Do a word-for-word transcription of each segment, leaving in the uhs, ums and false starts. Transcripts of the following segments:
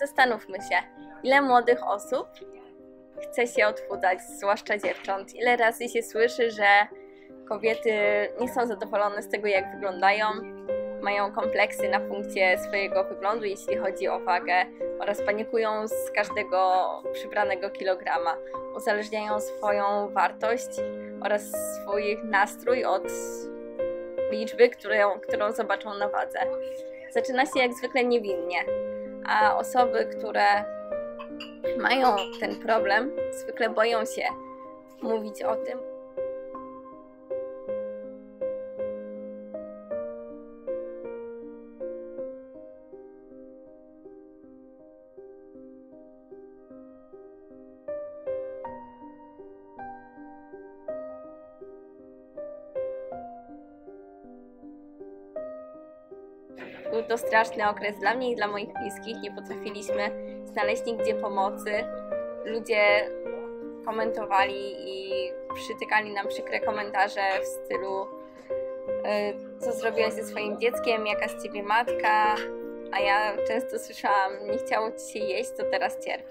Zastanówmy się, ile młodych osób chce się odchudzać, zwłaszcza dziewcząt. Ile razy się słyszy, że kobiety nie są zadowolone z tego, jak wyglądają, mają kompleksy na punkcie swojego wyglądu, jeśli chodzi o wagę, oraz panikują z każdego przybranego kilograma. Uzależniają swoją wartość oraz swój nastrój od liczby, którą, którą zobaczą na wadze. Zaczyna się jak zwykle niewinnie, a osoby, które mają ten problem, zwykle boją się mówić o tym. Był to straszny okres dla mnie i dla moich bliskich. Nie potrafiliśmy znaleźć nigdzie pomocy. Ludzie komentowali i przytykali nam przykre komentarze w stylu: co zrobiłaś ze swoim dzieckiem, jaka z ciebie matka, a ja często słyszałam: nie chciało ci się jeść, to teraz cierp.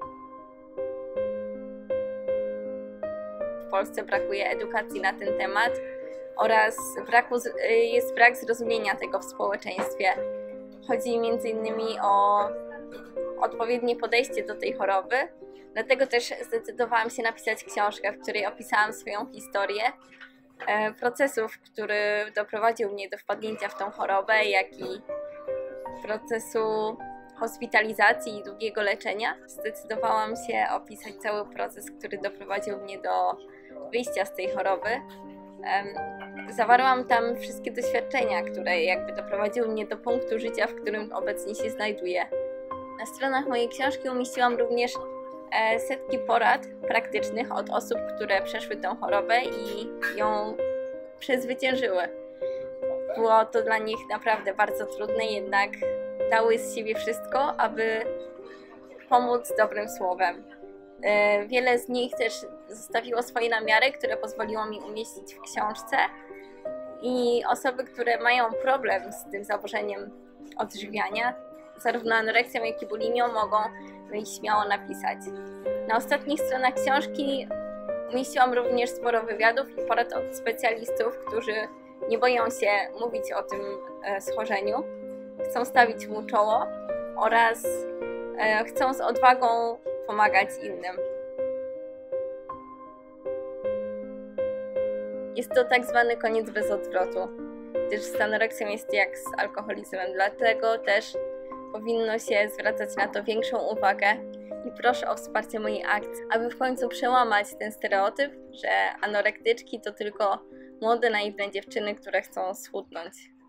W Polsce brakuje edukacji na ten temat oraz braku, jest brak zrozumienia tego w społeczeństwie. Chodzi między innymi o odpowiednie podejście do tej choroby. Dlatego też zdecydowałam się napisać książkę, w której opisałam swoją historię procesów, który doprowadził mnie do wpadnięcia w tą chorobę, jak i procesu hospitalizacji i długiego leczenia. Zdecydowałam się opisać cały proces, który doprowadził mnie do wyjścia z tej choroby. Zawarłam tam wszystkie doświadczenia, które jakby doprowadziły mnie do punktu życia, w którym obecnie się znajduję. Na stronach mojej książki umieściłam również setki porad praktycznych od osób, które przeszły tę chorobę i ją przezwyciężyły. Było to dla nich naprawdę bardzo trudne, jednak dały z siebie wszystko, aby pomóc dobrym słowem. Wiele z nich też zostawiło swoje namiary, które pozwoliło mi umieścić w książce, i osoby, które mają problem z tym zaburzeniem odżywiania, zarówno anoreksją, jak i bulimią, mogą mi śmiało napisać. Na ostatnich stronach książki umieściłam również sporo wywiadów i porad od specjalistów, którzy nie boją się mówić o tym schorzeniu, chcą stawić mu czoło oraz chcą z odwagą pomagać innym. Jest to tak zwany koniec bez odwrotu, gdyż z anoreksją jest jak z alkoholizmem, dlatego też powinno się zwracać na to większą uwagę i proszę o wsparcie mojej akcji, aby w końcu przełamać ten stereotyp, że anorektyczki to tylko młode, naiwne dziewczyny, które chcą schudnąć.